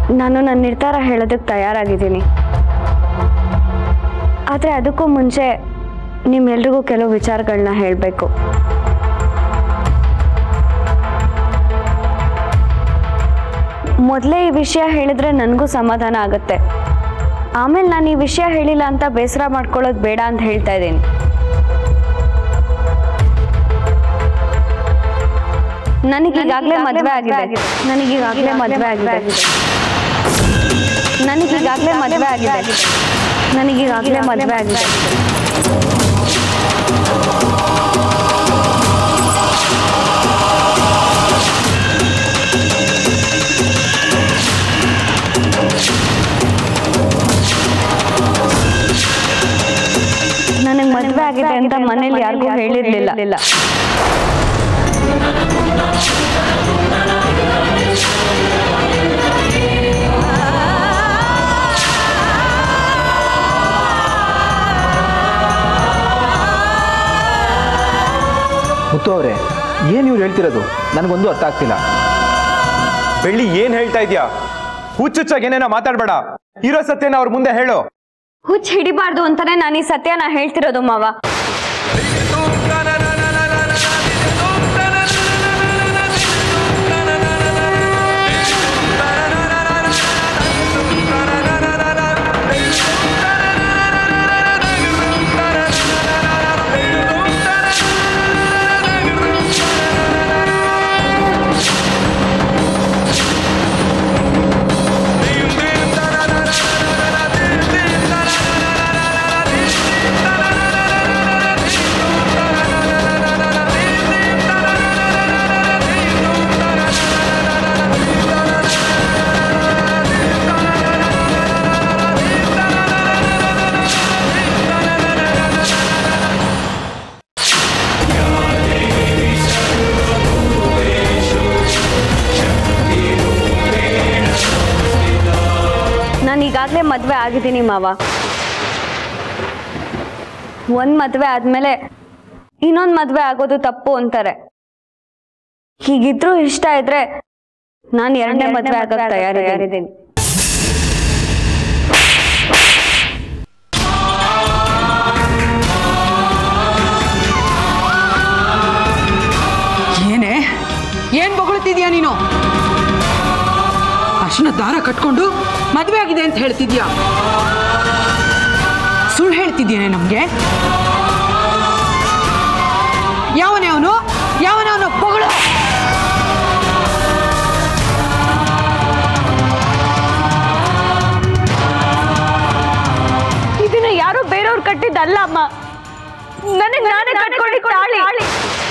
ನಾನು ನನ್ನ ನಿರ್ಧಾರ ಹೇಳೋದಕ್ಕೆ ತಯಾರಾಗಿದ್ದೀನಿ. ಆದರೆ ಅದಕ್ಕೂ ಮುಂಚೆ ನಿಮ್ಮೆಲ್ರಿಗೂ ಕೆಲವು ವಿಚಾರಗಳನ್ನ ಹೇಳಬೇಕು. ಮೊದಲೇ ಈ ವಿಷಯ ಹೇಳಿದ್ರೆ ನನಗೂ ಸಮಾಧಾನ ಆಗುತ್ತೆ. ಆಮೇಲೆ ನಾನು ಈ ವಿಷಯ ಹೇಳಿಲ್ಲ ಅಂತ ಬೇಸರ ಮಾಡ್ಕೊಳ್ಳೋದು ಬೇಡ ಅಂತ ಹೇಳ್ತಾ ಇದ್ದೀನಿ. ನನಗೀಗಾಗಲೇ ಮದುವೆ ಆಗಿದೆ. ನನಗೀಗಾಗಲೇ ಮದುವೆ ಆಗಿದೆ. ನನಗೀಗಾಗಲೇ ಮದುವೆ ಆಗಿದೆ. ನನಗೀಗಾಗಲೇ ಮದುವೆ ಆಗಿದೆ. ನನಗೆ ಮದುವೆ ಆಗಿದೆ ಅಂತ ಮನೇಲಿ ಯಾರಿಗೂ ಹೇಳಿರ್ಲಿಲ್ಲ. ಮುತ್ತು ಅವರೇ, ಏನು ನೀವು ಹೇಳ್ತಿರೋದು ನನಗೊಂದು ಅರ್ಥ ಆಗ್ತಿಲ್ಲ. ಬೆಳ್ಳಿ ಏನ್ ಹೇಳ್ತಾ ಇದೀಯಾ? ಹುಚ್ಚುಚ್ಚಾಗಿ ಏನೇನೋ ಮಾತಾಡ್ಬೇಡ. ಇರೋ ಸತ್ಯನ ಅವ್ರ ಮುಂದೆ ಹೇಳು. ಹುಚ್ಚ ಹಿಡಿಬಾರ್ದು ಅಂತಾನೆ ನಾನು ಈ ಸತ್ಯನ ಹೇಳ್ತಿರೋದು ಮಾವ. ಈಗಾಗಲೇ ಮದುವೆ ಆಗಿದ್ದೀನಿ ಮಾವ. ಒಂದು ಮದುವೆ ಆದ್ಮೇಲೆ ಇನ್ನೊಂದು ಮದುವೆ ಆಗೋದು ತಪ್ಪು ಅಂತಾರೆ. ಹೀಗಿದ್ರೂ ಇಷ್ಟ ಇದ್ರೆ ನಾನು ಎರಡನೇ ಮದುವೆ ಆಗಕ್ಕೆ ತಯಾರಿದ್ದೀನಿ. ಏನೇ ಏನ್ ಬೊಗಳ್ತಿದ್ಯಾ ನೀನು? ಅರ್ಶಿನ ದಾರ ಕಟ್ಕೊಂಡು ಮದುವೆ ಆಗಿದೆ ಅಂತ ಹೇಳ್ತಿದ್ಯಾ? ಸುಳ್ಳು ಹೇಳ್ತಿದ್ದೀನೆ ನಮ್ಗೆ? ಯಾವನೇ ಅವನು? ಬೊಗಳು. ಇದನ್ನ ಯಾರೋ ಬೇರೆಯವ್ರು ಕಟ್ಟಿದ್ದಲ್ಲ ಅಮ್ಮ, ನನಗೆ ನಾನೇ ಕಟ್ಕೊಂಡಿದ್ದು ತಾಳಿ.